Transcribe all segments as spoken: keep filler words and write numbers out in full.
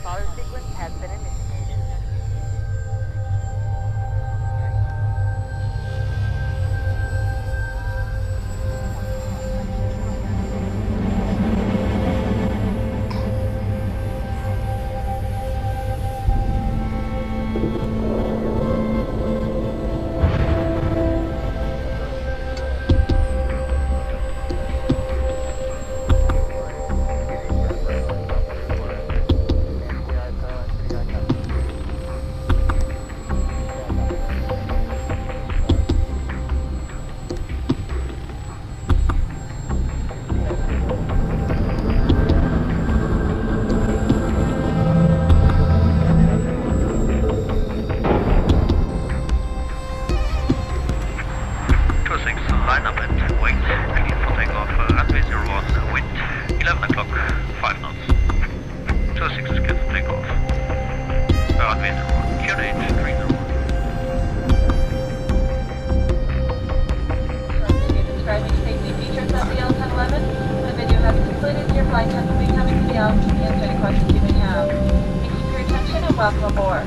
Follow sequence has been initiated. Line up and wait. Clear for takeoff. Uh, runway zero one. Wind eleven o'clock. five knots. two six is clear for takeoff. Uh, runway zero one. Q eight three zero one. Describing safety features of the L ten eleven. The video has concluded. Your flight test will be coming to the L to answer any questions you may have. Thank you for your attention and welcome aboard.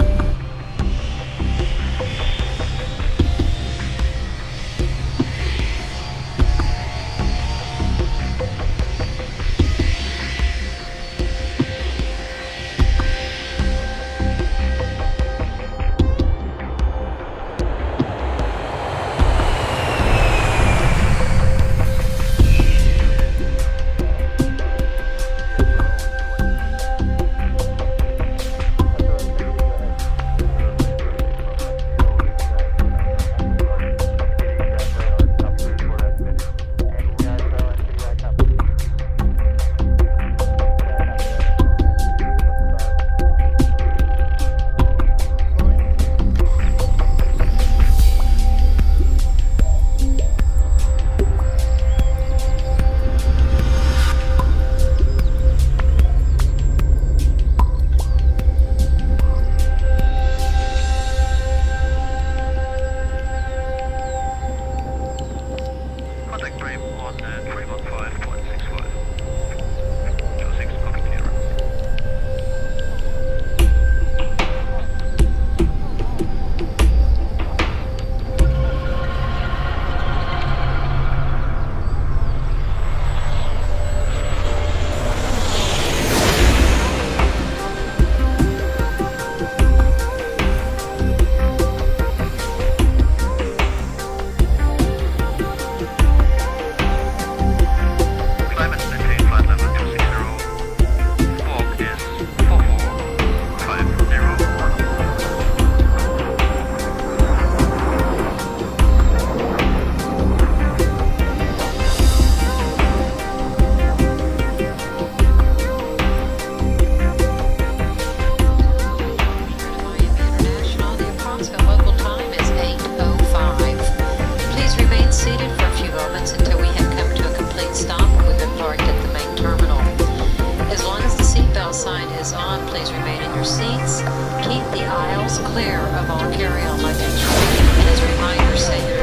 Please remain in your seats. Keep the aisles clear of all carry-on luggage. And as a reminder, say your